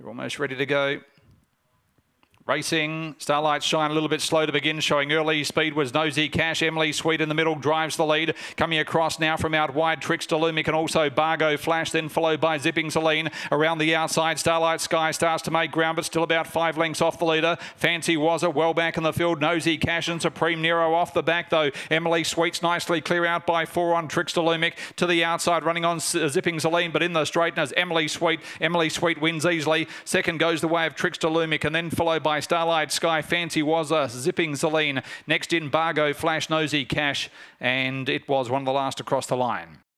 They're almost ready to go. Racing, Starlight Shine a little bit slow to begin, showing early speed was Nosy Cash. Emily Sweet in the middle drives the lead. Coming across now from out wide, Trickster Lumic and also Bargo Flash, then followed by Zipping Celine. Around the outside, Starlight Sky starts to make ground, but still about 5 lengths off the leader. Fancy Wazza well back in the field. Nosy Cash and Supreme Nero off the back though. Emily Sweet's nicely clear out by 4 on Trickster Lumic. To the outside, running on Zipping Celine, but in the straighteners, Emily Sweet. Emily Sweet wins easily. Second goes the way of Trickster Lumic, and then followed by Starlight Sky, Fancy Wazza, Zipping Celine. Next in Bargo Flash, Nosy Cash, and it was one of the last across the line.